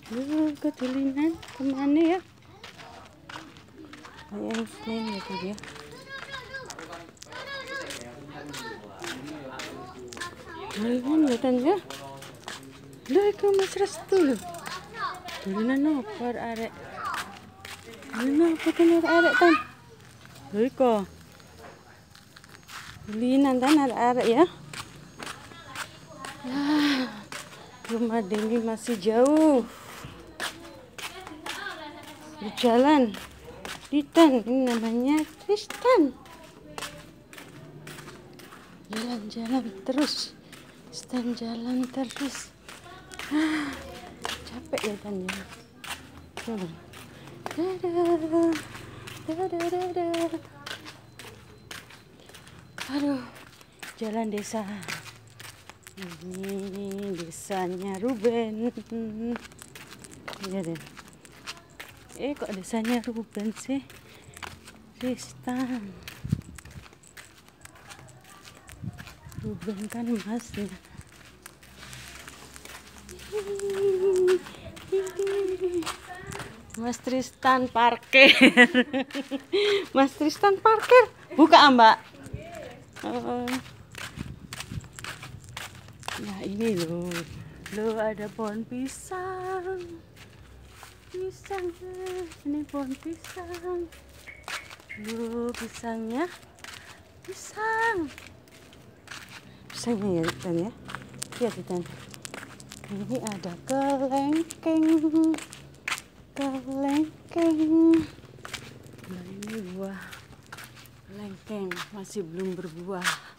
Ketulinan kemana ya? Kayak sling gitu dia. Tulinan katanya. Lah iku Mas Restu lho. Tulinan apa arek? Tulinan apa kan arek tan? Lho iko. Tulinan tan arek ya. Rumah Dewi masih jauh. Berjalan Tristan, ini namanya Tristan. Jalan-jalan terus, Tristan jalan terus. Capek ya Tan ya. Coba. Dadah. Aduh, jalan desa. Ini desanya Ruben. Iya deh. Kok desanya Ruben sih? Tristan. Ruben kan masnya. Mas Tristan parkir. Mas Tristan parkir. Buka, Mbak. Nah ini loh. Loh ada pohon pisang. Pisang, ini pohon pisang. Loh pisangnya, pisangnya ya Tan ya. Lihat Tan. Ini ada kelengkeng. Nah ini buah kelengkeng masih belum berbuah.